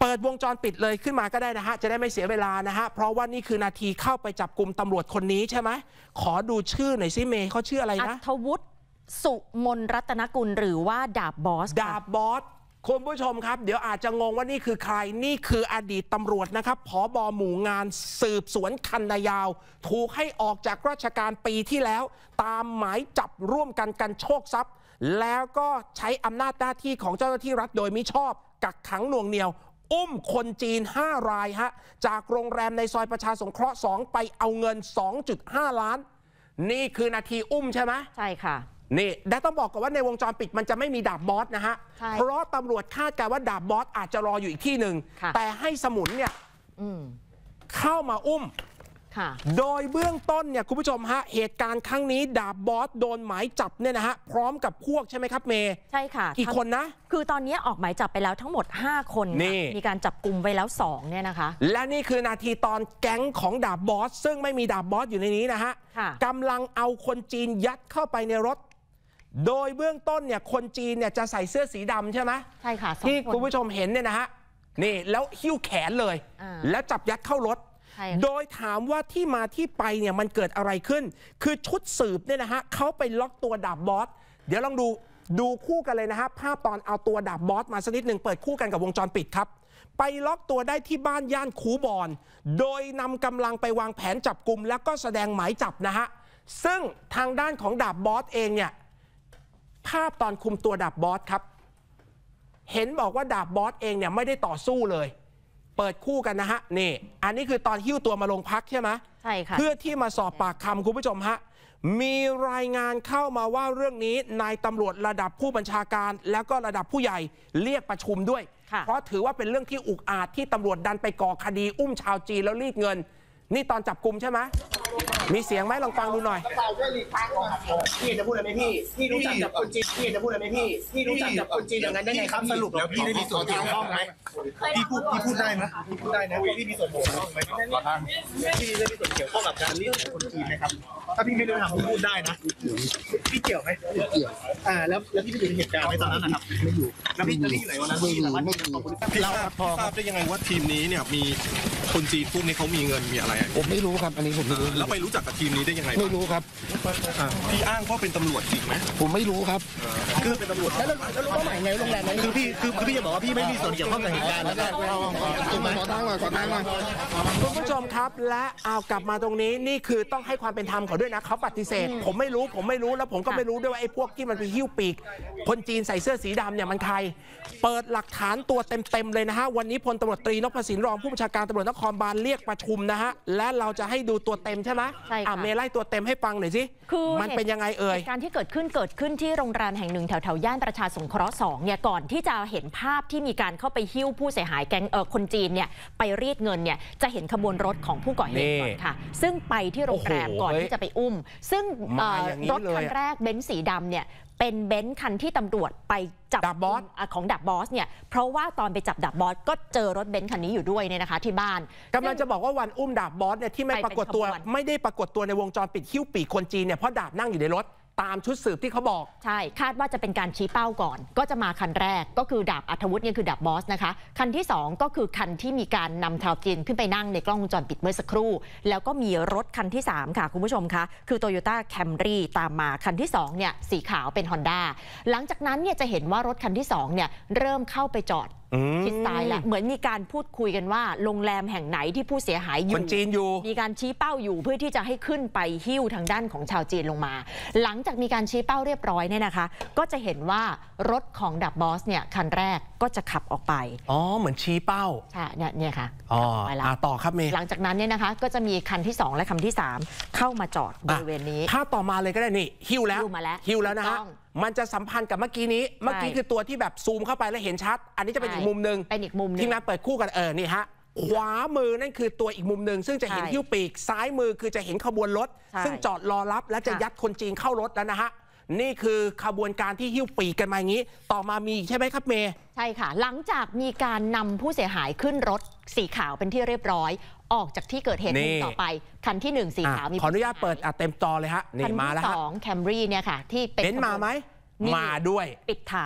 ปิดวงจรปิดเลยขึ้นมาก็ได้นะฮะจะได้ไม่เสียเวลานะฮะเพราะว่านี่คือนาทีเข้าไปจับกลุ่มตำรวจคนนี้ใช่ไหมขอดูชื่อหน่อยสิเมย์เขาชื่ออะไรนะอัธวุฒิสุมนรัตนกุลหรือว่าดาบบอสคุณผู้ชมครับเดี๋ยวอาจจะงงว่านี่คือใครนี่คืออดีตตำรวจนะครับผบ.หมู่งานสืบสวนคันนายาวถูกให้ออกจากราชการปีที่แล้วตามหมายจับร่วมกันโชคทรัพย์แล้วก็ใช้อำนาจหน้าที่ของเจ้าหน้าที่รัฐโดยมิชอบกักขังหน่วงเหนี่ยวอุ้มคนจีน5 รายฮะจากโรงแรมในซอยประชาสงเคราะห์2ไปเอาเงิน 2.5 ล้านนี่คือนาทีอุ้มใช่ไหมใช่ค่ะนี่แต่ต้องบอกก่อนว่าในวงจรปิดมันจะไม่มีดาบบอสนะฮะเพราะตำรวจคาดการณ์ว่าดาบบอสอาจจะรออยู่อีกที่หนึ่งแต่ให้สมุนเนี่ยเข้ามาอุ้มโดยเบื้องต้นเนี่ยคุณผู้ชมฮะเหตุการณ์ครั้งนี้ดาบบอสโดนหมายจับเนี่ยนะฮะพร้อมกับพวกใช่ไหมครับเมย์ใช่ค่ะกี่คนนะคือตอนนี้ออกหมายจับไปแล้วทั้งหมด5 คนมีการจับกลุ่มไว้แล้ว2เนี่ยนะคะและนี่คือนาทีตอนแก๊งของดาบบอสซึ่งไม่มีดาบบอสอยู่ในนี้นะฮะกำลังเอาคนจีนยัดเข้าไปในรถโดยเบื้องต้นเนี่ยคนจีนเนี่ยจะใส่เสื้อสีดำใช่ไหมใช่ค่ะที่คุณผู้ชมเห็นเนี่ยนะฮะนี่แล้วหิ้วแขนเลยแล้วจับยัดเข้ารถโดยถามว่าที่มาที่ไปเนี่ยมันเกิดอะไรขึ้นคือชุดสืบเนี่ยนะฮะเขาไปล็อกตัวดาบบอสเดี๋ยวลองดูคู่กันเลยนะฮะภาพตอนเอาตัวดาบบอสมาสักนิดหนึ่งเปิดคู่กันกับวงจรปิดครับไปล็อกตัวได้ที่บ้านย่านคูบอนโดยนำกำลังไปวางแผนจับกลุ่มแล้วก็แสดงหมายจับนะฮะซึ่งทางด้านของดาบบอสเองเนี่ยภาพตอนคุมตัวดาบบอสครับเห็นบอกว่าดาบบอสเองเนี่ยไม่ได้ต่อสู้เลยเปิดคู่กันนะฮะนี่อันนี้คือตอนหิ้วตัวมาลงพักใช่ไหมใช่ค่ะเพื่อที่มาสอบปากคำคุณผู้ชมฮะมีรายงานเข้ามาว่าเรื่องนี้นายตำรวจระดับผู้บัญชาการแล้วก็ระดับผู้ใหญ่เรียกประชุมด้วยเพราะถือว่าเป็นเรื่องที่อุกอาจที่ตำรวจดันไปก่อคดีอุ้มชาวจีนแล้วรีดเงินนี่ตอนจับกุมใช่ไหมมีเสียงไหมลองฟังดูหน่อยพี่จะพูดอะไรไหมพี่รู้จักจับคนจีนพี่จะพูดอะไรไหมพี่รู้จักจับคนจีนอย่างนั้นได้ไงครับสรุปแล้วพี่ได้มีส่วนเกี่ยวข้องไหมพี่พูดได้ไหมพี่พูดได้นะพี่มีส่วนเกี่ยวข้องไหมพี่ได้มีส่วนเกี่ยวข้องกับการรีดเงินคนจีนไหมครับถ้าพี่ไม่ได้ทำพี่พูดได้นะพี่เกี่ยวไหมเกี่ยวแล้วพี่ไปอยู่ในเหตุการณ์ในตอนนั้นนะครับไม่อยู่แล้วพี่อยู่ไหนวันนั้นพี่เราทราบได้ยังไงว่าทีมนี้เนี่ยมีคนจีนพวกนี้เขามีเงินมีอะไรผมไม่รู้ครับอันนี้ผมไม่รู้แล้วไปรู้จักกับทีมนี้ได้ยังไงไม่รู้ครับพี่อ้างว่าเป็นตำรวจจริงไหมผมไม่รู้ครับคือเป็นตำรวจแล้วรู้ว่าหมายไงโรงแรมนั้นคือพี่จะบอกว่าพี่ไม่มีส่วนเกี่ยวข้องกับเหตุการณ์แล้วก็ขอตั้งหน่อยคุณผู้ชมครับและเอากลับมาตรงนี้นี่คือต้องให้ความเป็นธรรมเขาด้วยนะเขาปฏิเสธผมไม่รู้แล้วผมก็ไม่รู้ด้วยว่าไอ้พวกที่มันไปหิ้วปีกคนจีนใส่เสื้อสีดำเนี่ยมันใครเปิดหลักฐานตัวเต็มเลยนะฮะวันนี้พลตำรวจตรีนพสินรองผู้บัญชาการตำรวจนครบาลเรียกประชุมนะฮะและเราจะให้ดูตัวเต็มใช่ไหมใช่ค่ะเมย์ไล่ตัวเต็มให้ฟังหน่อยสิมันเป็นยังไงการที่เกิดขึ้นที่โรงแรมแห่งหนึ่งแถวย่านประชาสงเคราะห์2เนี่ยก่อนที่จะเห็นภาพที่มีการเข้าไปหิ้วผู้เสียหายแก๊งคนจีนเนี่ยไปรีดเงินเนี่ยจะเห็นขบวนรถของผู้ก่อเหตุก่อนค่ะซึ่งไปที่โรงแรมก่อนที่จะไปอุ้มซึ่งรถคันแรกเบนซ์สีดำเนี่ยเป็นเบนซ์คันที่ตำรวจไปจับดาบบอสของดาบบอสเนี่ยเพราะว่าตอนไปจับดาบบอสก็เจอรถเบนซ์คันนี้อยู่ด้วยเนี่ยนะคะที่บ้านกำลังจะบอกว่าวันอุ้มดาบบอสเนี่ยที่ไม่ได้ปรากฏตัวในวงจรปิดหิ้วปีกคนจีนเนี่ยเพราะดาบนั่งอยู่ในรถตามชุดสืบที่เขาบอกใช่คาดว่าจะเป็นการชี้เป้าก่อนก็จะมาคันแรกก็คือดาบอัธวุฒิเนี่ยคือดาบบอสนะคะคันที่2ก็คือคันที่มีการนำชาวจีนขึ้นไปนั่งในกล้องวงจรปิดเมื่อสักครู่แล้วก็มีรถคันที่3ค่ะคุณผู้ชมคะคือ Toyota Camry ตามมาคันที่2เนี่ยสีขาวเป็น Honda หลังจากนั้นเนี่ยจะเห็นว่ารถคันที่2เนี่ยเริ่มเข้าไปจอดชิดซ้ายแล้วเหมือนมีการพูดคุยกันว่าโรงแรมแห่งไหนที่ผู้เสียหายอยู่คนจีนอยู่มีการชี้เป้าอยู่เพื่อที่จะให้ขึ้นไปหิ้วทางด้านของชาวจีนลงมาหลังจากมีการชี้เป้าเรียบร้อยเนี่ยนะคะก็จะเห็นว่ารถของดาบบอสเนี่ยคันแรกก็จะขับออกไปเหมือนชี้เป้าใช่เนี่ยค่ะไปแล้วต่อครับเมย์หลังจากนั้นเนี่ยนะคะก็จะมีคันที่2และคันที่3เข้ามาจอดบริเวณนี้ถ้าต่อมาเลยก็ได้นี่หิ้วแล้วนะฮะมันจะสัมพันธ์กับเมื่อกี้คือตัวที่แบบซูมเข้าไปแล้วเห็นชัดอันนี้จะเป็นอีกมุมหนึ่งที่งานเปิดคู่กันนี่ฮะขวามือนั่นคือตัวอีกมุมหนึ่งซึ่งจะเห็นหิ้วปีกซ้ายมือคือจะเห็นขบวนรถซึ่งจอดรอรับและจะยัดคนจีนเข้ารถแล้วนะฮะนี่คือขบวนการที่หิ้วปีกกันมาอย่างนี้ต่อมามีใช่ไหมครับเมย์ใช่ค่ะหลังจากมีการนำผู้เสียหายขึ้นรถสีขาวเป็นที่เรียบร้อยออกจากที่เกิดเหตุต่อไปคันที่1สีขาวมีขออนุญาตเปิดเต็มจอเลยฮะนี่มาแล้วคันที่2 Camry เนี่ยค่ะที่เป็นมาไหมมาด้วยปิดท้าย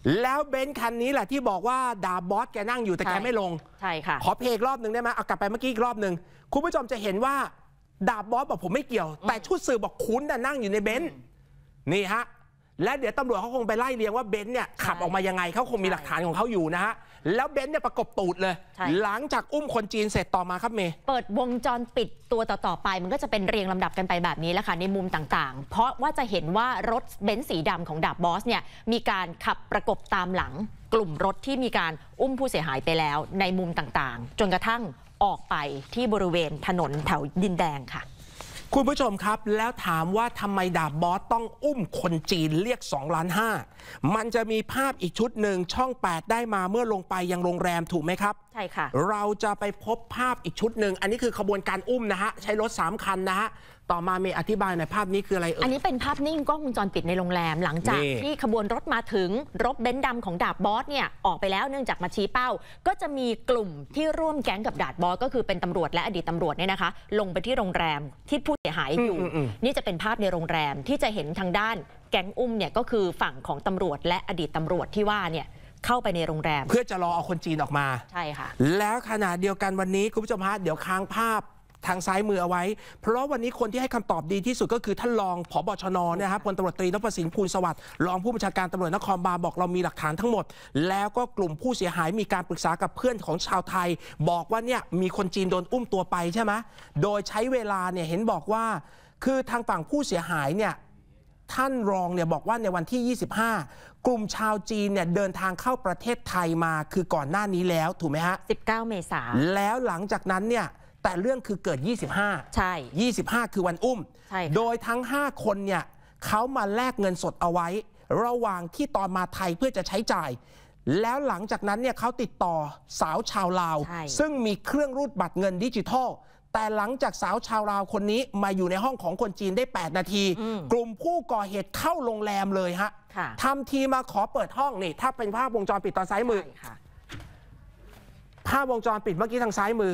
แล้วเบนซ์คันนี้แหละที่บอกว่าดาบบอสแกนั่งอยู่แต่แกไม่ลงใช่ค่ะขอเพลงรอบหนึ่งได้ไหมเอากลับไปเมื่อกี้อีกรอบหนึ่งคุณผู้ชมจะเห็นว่าดาบบอสบอกผมไม่เกี่ยวแต่ชุดสืบบอกคุณน่ะนั่งอยู่ในเบนซ์นี่ฮะและเดี๋ยวตำรวจเขาคงไปไล่เรียงว่าเบนซ์เนี่ยขับออกมายังไงเขาคงมีหลักฐานของเขาอยู่นะฮะแล้วเบนซ์เนี่ยประกบตูดเลยหลังจากอุ้มคนจีนเสร็จต่อมาครับเมย์เปิดวงจรปิดตัวต่อไปมันก็จะเป็นเรียงลำดับกันไปแบบนี้แหละค่ะในมุมต่างๆเพราะว่าจะเห็นว่ารถเบนซ์สีดำของดาบบอสเนี่ยมีการขับประกบตามหลังกลุ่มรถที่มีการอุ้มผู้เสียหายไปแล้วในมุมต่างๆจนกระทั่งออกไปที่บริเวณถนนแถวดินแดงค่ะคุณผู้ชมครับแล้วถามว่าทำไมดาบบอสต้องอุ้มคนจีนเรียก2.5 ล้านมันจะมีภาพอีกชุดหนึ่งช่อง8ได้มาเมื่อลงไปยังโรงแรมถูกไหมครับใช่ค่ะเราจะไปพบภาพอีกชุดหนึ่งอันนี้คือขบวนการอุ้มนะฮะใช้รถ3 คันนะฮะต่อมามีอธิบายในภาพนี้คืออะไรอันนี้เป็นภาพนิ่งกล้องวงจรปิดในโรงแรมหลังจากที่ขบวนรถมาถึงรถเบนซ์ดำของดาบบอสเนี่ยออกไปแล้วเนื่องจากมาชี้เป้าก็จะมีกลุ่มที่ร่วมแก๊งกับดาบบอสก็คือเป็นตำรวจและอดีตตำรวจเนี่ยนะคะลงไปที่โรงแรมที่ผู้เสียหายอยู่นี่จะเป็นภาพในโรงแรมที่จะเห็นทางด้านแก๊งอุ้มเนี่ยก็คือฝั่งของตำรวจและอดีตตำรวจที่ว่าเนี่ยเข้าไปในโรงแรมเพื่อจะรอเอาคนจีนออกมาใช่ค่ะแล้วขณะเดียวกันวันนี้คุณผู้ชมฮะเดี๋ยวค้างภาพทางซ้ายมือเอาไว้เพราะวันนี้คนที่ให้คำตอบดีที่สุดก็คือท่านรองผบชนนะครับพลตำรวจตรีนพสิน ภูลสวัสดิ์รองผู้บัญชาการตำรวจนครบาลบอกเรามีหลักฐานทั้งหมดแล้วก็กลุ่มผู้เสียหายมีการปรึกษากับเพื่อนของชาวไทยบอกว่าเนี่ยมีคนจีนโดนอุ้มตัวไปใช่ไหมโดยใช้เวลาเนี่ยเห็นบอกว่าคือทางฝั่งผู้เสียหายเนี่ยท่านรองเนี่ยบอกว่าในวันที่25กลุ่มชาวจีนเนี่ยเดินทางเข้าประเทศไทยมาคือก่อนหน้านี้แล้วถูกไหมฮะ 19 เมษายนแล้วหลังจากนั้นเนี่ยแต่เรื่องคือเกิด25 ใช่ 25คือวันอุ้มโดยทั้ง5คนเนี่ยเขามาแลกเงินสดเอาไว้ระหว่างที่ตอนมาไทยเพื่อจะใช้จ่ายแล้วหลังจากนั้นเนี่ยเขาติดต่อสาวชาวลาวซึ่งมีเครื่องรูดบัตรเงินดิจิทัลแต่หลังจากสาวชาวลาวคนนี้มาอยู่ในห้องของคนจีนได้8 นาทีกลุ่มผู้ก่อเหตุเข้าโรงแรมเลยฮะทำทีมาขอเปิดห้องนี่ถ้าเป็นภาพวงจรปิดตอนซ้ายมือภาพวงจรปิดเมื่อกี้ทางซ้ายมือ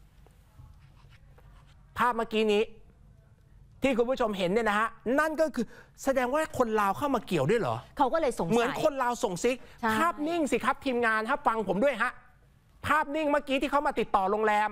ภาพเมื่อกี้นี้ที่คุณผู้ชมเห็นเนี่ยนะฮะนั่นก็คือแสดงว่าคนลาวเข้ามาเกี่ยวด้วยเหรอเขาก็เลยสงสัยเหมือนคนลาวส่งซิกภาพนิ่งสิครับทีมงานถ้าฟังผมด้วยฮะภาพนิ่งเมื่อกี้ที่เขามาติดต่อโรงแรม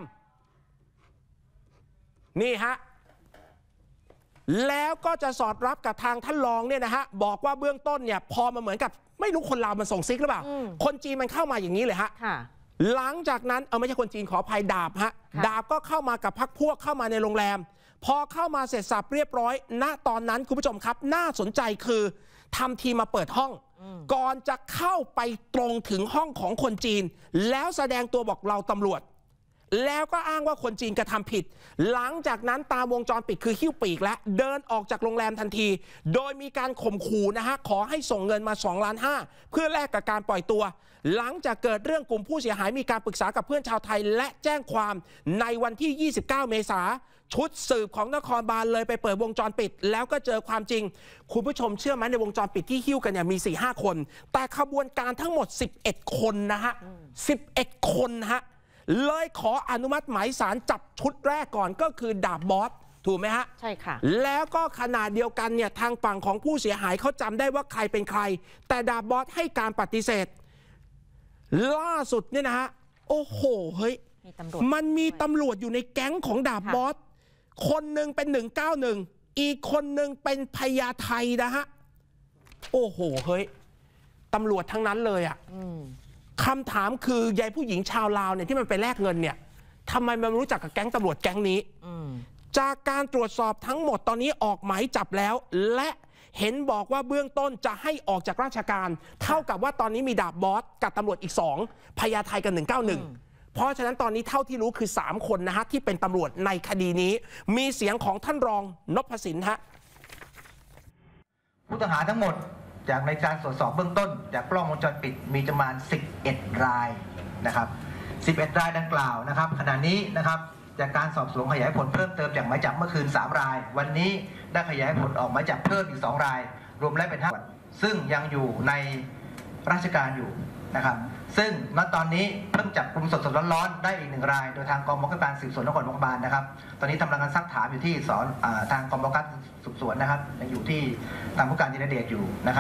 นี่ฮะแล้วก็จะสอดรับกับทางท่านรองเนี่ยนะฮะบอกว่าเบื้องต้นเนี่ยพอมาเหมือนกับไม่รู้คนลาวมันส่งซิกหรือเปล่าคนจีนมันเข้ามาอย่างนี้เลยฮะหลังจากนั้นไม่ใช่คนจีนขออภัยดาบฮะดาบก็เข้ามากับพรรคพวกเข้ามาในโรงแรมพอเข้ามาเสร็จสับเรียบร้อยณตอนนั้นคุณผู้ชมครับน่าสนใจคือทำทีมาเปิดห้องก่อนจะเข้าไปตรงถึงห้องของคนจีนแล้วแสดงตัวบอกเราตำรวจแล้วก็อ้างว่าคนจีนกระทำผิดหลังจากนั้นตามวงจรปิดคือหิ้วปีกและเดินออกจากโรงแรมทันทีโดยมีการข่มขู่นะฮะขอให้ส่งเงินมา2.5 ล้านเพื่อแลกกับการปล่อยตัวหลังจากเกิดเรื่องกลุ่มผู้เสียหายมีการปรึกษากับเพื่อนชาวไทยและแจ้งความในวันที่29 เมษายนชุดสืบของนครบาลเลยไปเปิดวงจรปิดแล้วก็เจอความจริงคุณผู้ชมเชื่อไหมในวงจรปิดที่หิ้วกันเนี่ยมี 4-5 คนแต่ขบวนการทั้งหมด11 คนนะฮะ11 คนฮะเลยขออนุมัติหมายศาลจับชุดแรกก่อนก็คือดาบบอสถูกไหมฮะใช่ค่ะแล้วก็ขณะเดียวกันเนี่ยทางฝั่งของผู้เสียหายเขาจำได้ว่าใครเป็นใครแต่ดาบบอสให้การปฏิเสธล่าสุดเนี่ยนะฮะโอ้โหเฮ้ยมันมีตำรวจอยู่ในแก๊งของดาบบอสคนหนึ่งเป็น191อีกคนหนึ่งเป็นพญาไทนะฮะโอ้โหเฮ้ยตำรวจทั้งนั้นเลยอ่ะคำถามคือยายผู้หญิงชาวลาวเนี่ยที่มันไปแลกเงินเนี่ยทำไมมันรู้จักกับแก๊งตำรวจแก๊งนี้จากการตรวจสอบทั้งหมดตอนนี้ออกหมายจับแล้วและเห็นบอกว่าเบื้องต้นจะให้ออกจากราชการเท่ากับว่าตอนนี้มีดาบบอสกับตำรวจอีก2พญาไทกับ191เพราะฉะนั้นตอนนี้เท่าที่รู้คือ3 คนนะฮะที่เป็นตำรวจในคดีนี้มีเสียงของท่านรองนพสินฮะผู้ต้องหาทั้งหมดจากในการตรวจสอบเบื้องต้นจากกล้องวงจรปิดมีจำนวน11 รายนะครับ11 รายดังกล่าวนะครับขณะนี้นะครับจากการสอบสวนขยายผลเพิ่มเติมจากหมายจับเมื่อคืน3 รายวันนี้ได้ขยายผลออกหมายจับเพิ่มอีก2 รายรวมแล้วเป็น5ซึ่งยังอยู่ในราชการอยู่นะครับซึ่งณตอนนี้เพิ่งจับกลุ่มสดๆร้อนๆได้อีก1 รายโดยทางกองบังคับการสืบสวนนครบาลนะครับตอนนี้ทำการซักถามอยู่ที่ทางกองบังคับการสืบสวนนะครับยังอยู่ที่ทางผู้การธีรเดชอยู่นะครับ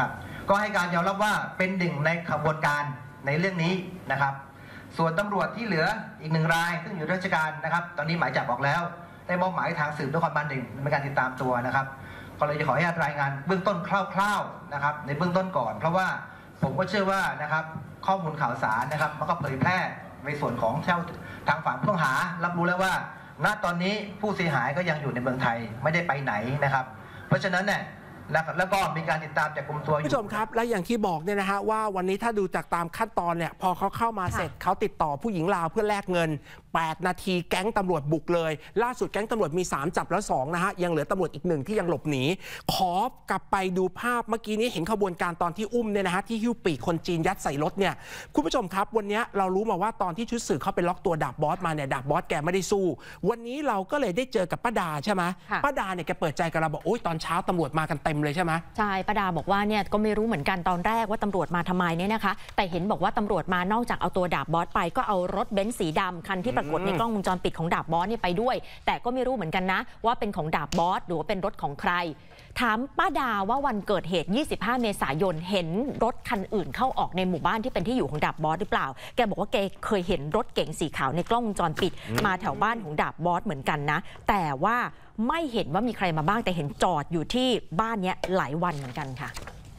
ก็ให้การยอมรับว่าเป็นหนึ่งในขบวนการในเรื่องนี้นะครับ ส่วนตำรวจที่เหลืออีก1 รายซึ่งอยู่ราชการนะครับ ตอนนี้หมายจับออกแล้วได้มอบหมายทางสืบนครบาล 1ในการติดตามตัวนะครับก็เลยจะขออนุญาตรายงานเบื้องต้นคร่าวๆนะครับในเบื้องต้นก่อนเพราะว่าผมก็เชื่อว่านะครับข้อมูลข่าวสารนะครับมันก็เผยแพร่ในส่วนของทางฝั่งผู้ต้องหารับรู้แล้วว่าณตอนนี้ผู้เสียหายก็ยังอยู่ในเมืองไทยไม่ได้ไปไหนนะครับเพราะฉะนั้นเนี่ยแล้วก็มีการติดตามจับกุมตัวอยู่ผู้ชมครับและอย่างที่บอกเนี่ยนะฮะว่าวันนี้ถ้าดูจากตามขั้นตอนเนี่ยพอเขาเข้ามาเสร็จเขาติดต่อผู้หญิงลาวเพื่อแลกเงิน8 นาทีแก๊งตำรวจบุกเลยล่าสุดแก๊งตำรวจมี3จับแล้ว2นะฮะยังเหลือตำรวจอีก1ที่ยังหลบหนีขอกลับไปดูภาพเมื่อกี้นี้เห็นขบวนการตอนที่อุ้มเนี่ยนะฮะที่หิ้วปีกคนจีนยัดใส่รถเนี่ยคุณผู้ชมครับวันนี้เรารู้มาว่าตอนที่ชุดสืบเขาไปล็อกตัวดาบบอสมาเนี่ยดาบบอสแกไม่ได้สู้วันนี้เราก็เลยได้เจอกับป้าดาใช่ไหมป้าดาเนี่ยแกเปิดใจกับเราบอกโอ๊ยตอนเช้าตำรวจมากันเต็มเลยใช่ไหมใช่ป้าดาบอกว่าเนี่ยก็ไม่รู้เหมือนกันตอนแรกว่าตำรวจมาทำไมเนี่ยนะคะแต่เห็นบอกว่าตำรวจมานอกจากเอาตัวดาบบอสไปก็เอารถเบนซ์สีดำคันที่ปรากฏในกล้องวงจรปิดของดาบบอสเนี่ยไปด้วยแต่ก็ไม่รู้เหมือนกันนะว่าเป็นของดาบบอสหรือว่าเป็นรถของใครถามป้าดาว่าวันเกิดเหตุ25 เมษายนเห็นรถคันอื่นเข้าออกในหมู่บ้านที่เป็นที่อยู่ของดาบบอสหรือเปล่าแกบอกว่าแกเคยเห็นรถเก๋งสีขาวในกล้องวงจรปิดมาแถวบ้านของดาบบอสเหมือนกันนะแต่ว่าไม่เห็นว่ามีใครมาบ้างแต่เห็นจอดอยู่ที่บ้านเนี้ยหลายวันเหมือนกันค่ะ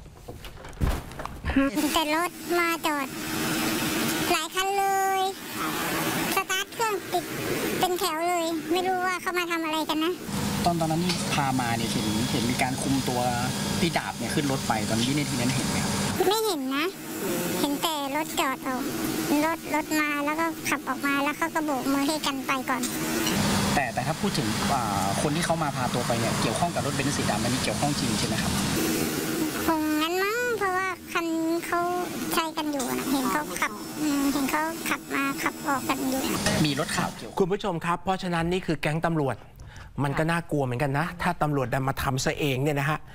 แต่รถมาจอดหลายคันเลยสตาร์ทเครื่องติดเป็นแถวเลยไม่รู้ว่าเขามาทำอะไรกันนะตอนนั้นพามาเนี่ยเห็นมีการคุมตัวพี่ดาบเนี่ยขึ้นรถไปตอนนี้ในที่นั้นเห็นไหมครับไม่เห็นนะเห็นแต่รถจอดออกรถมาแล้วก็ขับออกมาแล้วเขาก็โบกมือให้กันไปก่อนแต่ถ้าพูดถึงคนที่เขามาพาตัวไปเนี่ยเกี่ยวข้องกับรถเบนซ์สีดำมันมีเกี่ยวข้องจริงใช่ไหมครับคงงั้นมั้งเพราะว่าคันเขาใช้กันอยู่เห็นเขาขับมาขับออกกันอยู่มีรถข่าวเกี่ยวคุณผู้ชมครับเพราะฉะนั้นนี่คือแก๊งตำรวจมันก็น่ากลัวเหมือนกันนะถ้าตำรวจดันมาทำซะเองเนี่ยนะฮะ